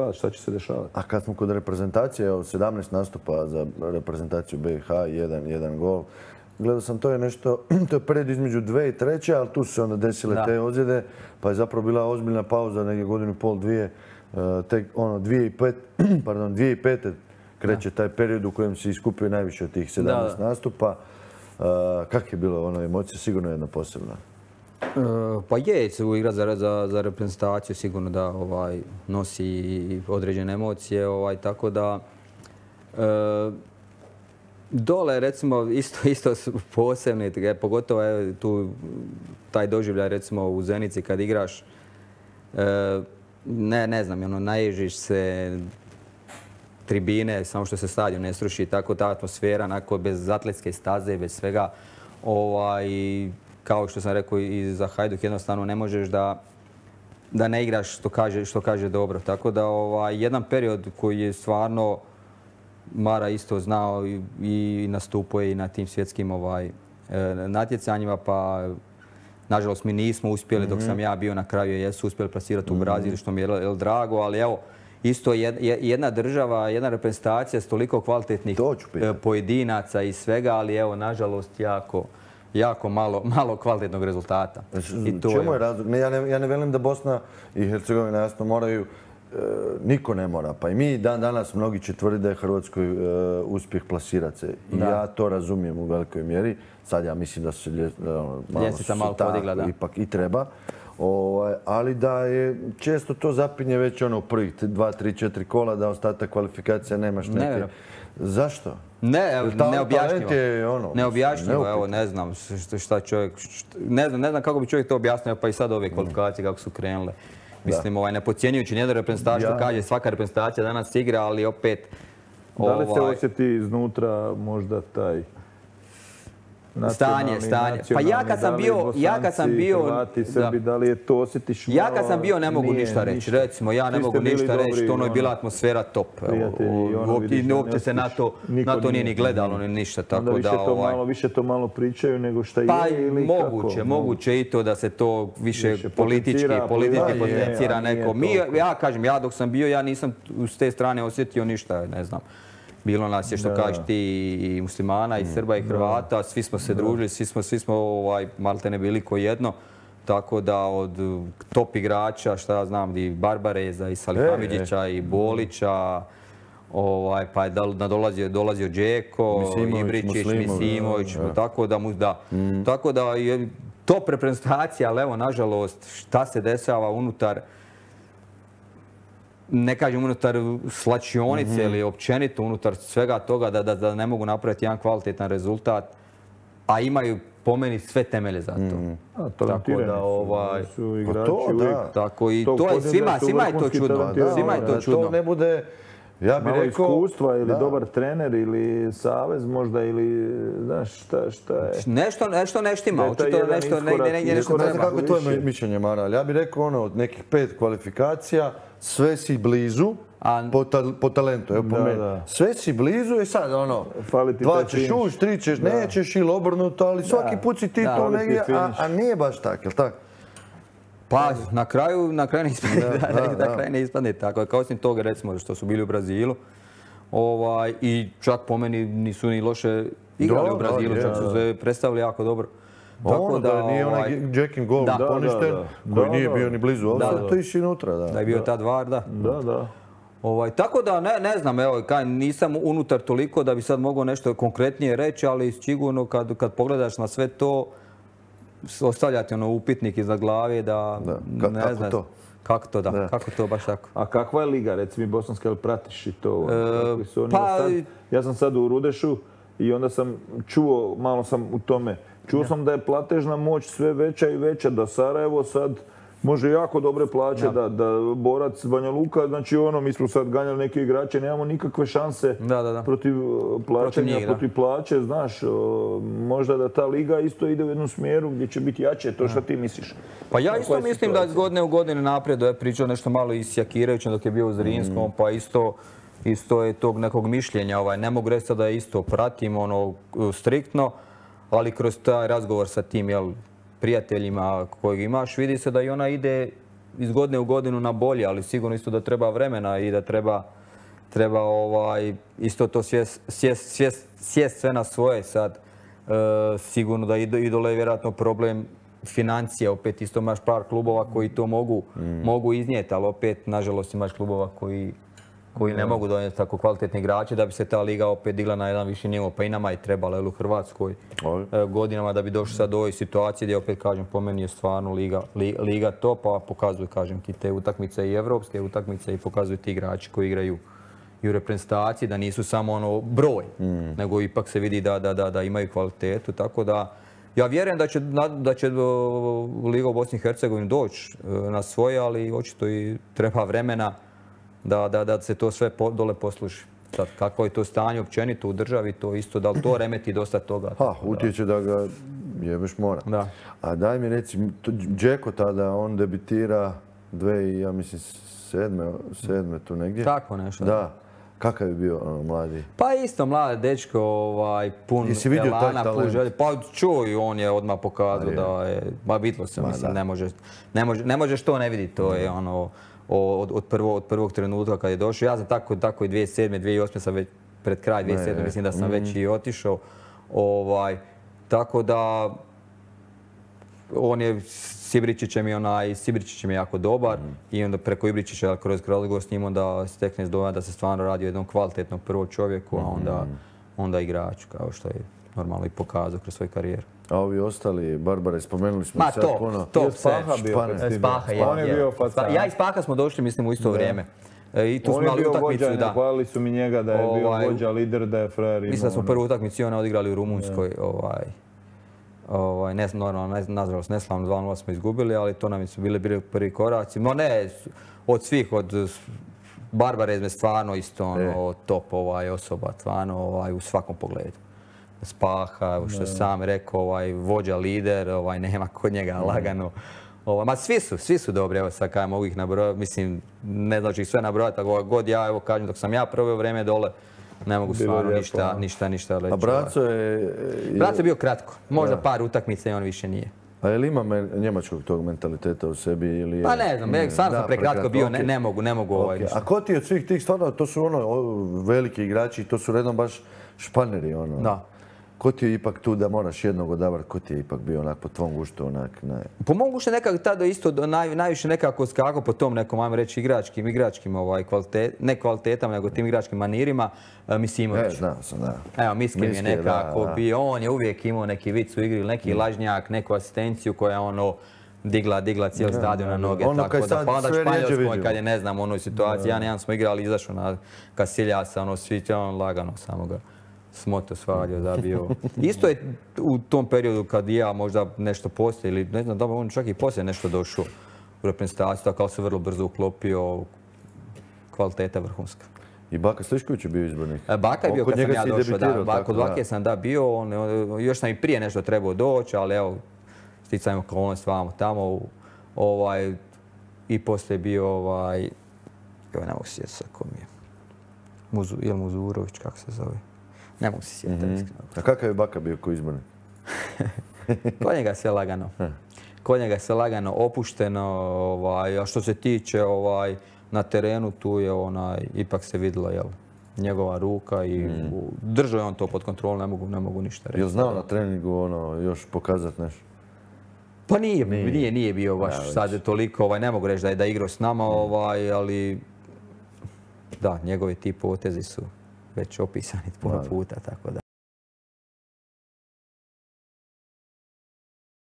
dešavati, šta će se dešavati. A kad smo kod reprezentacije, 17 nastupa za reprezentaciju BiH, jedan gol. Gledao sam, to je nešto, to je period između 2 i 3, ali tu su se onda desile te ozljede, pa je zapravo bila ozbiljna pauza, negdje godinu i pol, dvije. Tek 2005. kreće taj period u kojem se iskupio najviše od tih 17 nastupa. Kako je bilo emocija? Sigurno jedna posebna. Pa je, igrati za reprezentaciju sigurno da nosi određene emocije, tako da dole recimo isto su posebni, pogotovo tu taj doživljaj recimo u Zenici kad igraš, ne znam, naježiš se, tribine, samo što se stadion ne sruši, tako ta atmosfera, onako bez atletske staze, bez svega, kao što sam rekao i za Hajduk, jednostavno ne možeš da ne igraš što kaže dobro. Tako da jedan period koji je stvarno Mara isto znao i nastupuje i na tim svjetskim natjecanjima, pa nažalost mi nismo uspjeli dok sam ja bio na kraju, jesu uspjeli plasirati u Brazil, što mi je drago, ali evo, isto jedna država, jedna reprezentacija s toliko kvalitetnih pojedinaca i svega, ali evo, nažalost, jako malo kvalitetnog rezultata. Čemu je razlog? Ja ne velim da Bosna i Hercegovina jasno moraju, niko ne mora. Pa i mi danas mnogi će tvrditi da je Hrvatskoj uspjeh plasirati se. I ja to razumijem u velikoj mjeri. Sad ja mislim da se malo podigla, da. Ipak i treba. Ali da je često to zapinje već u prvih 2, 3, 4 kola, da ostatak kvalifikacija nemaš neke. Zašto? Neobjašnjivo, evo, ne znam šta čovjek, ne znam kako bi čovjek to objasnio, pa i sad ove kvalifikacije kako su krenule. Mislim, ne podcjenjujući nijednu reprezentaciju, što kaže, svaka reprezentacija danas igra, ali opet... Da li se osjeti iznutra možda taj stanje? Pa ja kad sam bio... Hrvati, Srbi, da li je to osjetiš? Ja kad sam bio ne mogu ništa reći. Recimo, ja ne mogu ništa reći, to je bila atmosfera top. Uopće se na to nije ni gledalo, ni ništa. Više to malo pričaju nego šta je ili kako? Moguće i to da se to više politički potencira neko. Ja kažem, ja dok sam bio, ja nisam s te strane osjetio ništa, ne znam. Bilo nas je, što kažeš ti, i muslimana, i Srba, i Hrvata, svi smo se družili, svi smo maltene bili ko jedno. Tako da od top igrača, šta ja znam, i Barbareza, i Salihamidića, i Bolića, pa je dolazio Džeko, Ibričić, Misimović, tako da je top reprezentacija, ali evo, nažalost, šta se dešava unutar, ne kažem unutar slačionice ili općenito unutar svega toga da ne mogu napraviti jedan kvalitetan rezultat, a imaju po meni sve temelje za to. Talentirani su igrači uvijek. Tako i svima je to čudno. To ne bude... Malo iskustva ili dobar trener ili savez možda ili znaš šta je. Nešto neštima. Ne znam kako je tvoje mišljenje, Mara, ali ja bih rekao od nekih 5 kvalifikacija sve si blizu po talentu, evo po meni. Sve si blizu i sad 2 ćeš ući, 3 ćeš nećeš ili obrnuto, ali svaki put si ti to negdje, a nije baš tako, jel tako? Pa na kraju ne ispadne tako. Kao osim toga, recimo, što su bili u Brazilu i čak po meni nisu ni loše igrali u Brazilu, čak su se predstavili jako dobro. Ono da nije onaj Jackin gol poništen, koji nije bio ni blizu ovdje, to iši unutra. Da je bio tad VAR, da. Tako da, ne znam, evo, nisam unutar toliko da bi sad mogao nešto konkretnije reći, ali sigurno kad pogledaš na sve to, ostavljati upitnik iza glave da ne znam kako to da, kako to baš tako. A kakva je liga, recimo bosanska, ili pratiš i to? Ja sam sad u Rudešu i onda sam čuo, malo sam u tome, čuo sam da je platežna moć sve veća i veća, da Sarajevo sad može jako dobre plaće, da Borac, Banja Luka, znači mi smo sad ganjali neke igrače, nemamo nikakve šanse protiv plaćanja, protiv plaće, znaš, možda da ta liga isto ide u jednom smjeru gdje će biti jače, to što ti misliš? Pa ja isto mislim da iz godine u godine naprijed, ja pričao nešto malo i s Jakirajućem dok je bio u Zrinskom, pa isto je tog nekog mišljenja, ne mogu reći da isto pratim striktno, ali kroz taj razgovor sa tim, prijateljima kojeg imaš, vidi se da i ona ide iz godine u godinu na bolje, ali sigurno isto da treba vremena i da treba isto to sjest sve na svoje sad. Sigurno da idole je vjerojatno problem financija, opet isto imaš par klubova koji to mogu iznijeti, ali opet, nažalost, imaš klubova koji ne mogu donijeti tako kvalitetni igrače da bi se ta liga opet digla na jedan viši nivo. Pa i nama je trebalo u Hrvatskoj godinama da bi došli sad do ove situacije gdje opet, kažem, po meni je stvarno liga top, a pokazuju, kažem ti, te utakmice i evropske utakmice i pokazuju ti igrači koji igraju i u reprezentaciji, da nisu samo ono broj, nego ipak se vidi da imaju kvalitetu, tako da ja vjerujem da će Liga u Bosni i Hercegovini doći na svoje, ali očito i treba vremena da se to sve dole posluži. Sad, kako je to stanje općenito u državi, to isto, da li to remeti dosta toga? Utječe da ga jebeš mora. Da. A daj mi reci, Džeko tada, on debitira 2007. tu negdje? Tako nešto. Da. Kakav je bio mladi? Pa isto mladi dečko, pun elana, pun želje. Pa čuj, on je odmah pokazao da je, vidilo se, mislim, ne možeš to ne vidjeti, to je ono, od prvog trenutka kad je došao. Ja sam tako i 2007. 2008. sam već pred kraj 2007. mislim da sam već i otišao. Tako da on je s Ibričićem je jako dobar i onda preko Ibričića kroz razgovor s njim onda stekne dojam da se stvarno radi o jednom kvalitetnom prvom čovjeku, a onda igraču, kao što je normalno i pokazao kroz svoju karijeru. A ovi ostali, Barbara, spomenuli smo sad puno. Top Spaha bio. Spaha je. Ja i Spaha smo došli, mislim, u isto vrijeme. I tu smo imali utakmicu, da. Hvalili su mi njega da je bio vođa, lider, da je frajer imao. Mislim da smo prvu utakmicu i ona odigrali u Rumunjskoj. Nažalost, neslavno 2:0 smo izgubili, ali to nam su bili prvi koraci. No ne, od svih, od Barbare je stvarno isto top osoba, stvarno u svakom pogledu. Spaha, što je sam rekao, vođa, lider, nema kod njega lagano. Ma svi su dobri, evo sad kaj mogu ih nabrojati, mislim, ne znači ih sve nabrojati, tako god ja, evo kažem, dok sam ja proveo vrijeme dole, ne mogu stvarno ništa reći. A Braco je... Braco je bio kratko, možda par utakmica i on više nije. A je li ima njemačkog tog mentaliteta u sebi ili je... Pa ne znam, sam prekratko bio, ne mogu A ko ti od svih tih stvarno, to su veliki igrači, to su redom baš španeri, Da. Ko ti je ipak tu da moraš jednog odabrati, ko ti je ipak bio onak po tvom guštu, onak? Po mom guštu nekako tada isto najviše nekako skako po tom nekom, ajmo reći, igračkim ne kvalitetama, nego tim igračkim manirima, Misimović. Znao sam, da. Evo, Miskim je nekako bio, on je uvijek imao neki vic u igri, neki lažnjak, neku asistenciju koja je digla cijel stadion na noge. Pa onda Španjolskoj, kad je, ne znam, u onoj situaciji, jedan smo igrali, izašao na Kasiljasa, svi lagano samo ga smoto svađao, zabio. Isto je u tom periodu kad ja možda nešto poslije, ili ne znam da on čak i poslije nešto došao u reprezentaciju, tako ali se vrlo brzo uklopio, kvaliteta vrhunska. I Baka Slišković je bio izbornik? Baka je bio kad sam ja došao, kod Bake sam bio, još sam i prije nešto trebao doći, ali evo, sticajem okolnosti vamo tamo, i poslije je bio, ne mogu se sjetiti sad ko mi je, Jel Muzurović, kako se zove? Ne mogu se sjetiti. A kakav je Baka bio ko izbornik? Kod njega sve lagano. Kod njega sve lagano, opušteno. A što se tiče na terenu, tu je ipak se vidjela njegova ruka i držao je on to pod kontrolom, ne mogu ništa reći. Je li znao na treningu još pokazati nešto? Pa nije bio baš sad toliko, ne mogu reći da je igrao s nama, ali da, njegovi ti potezi su već opisani puno puta, tako da.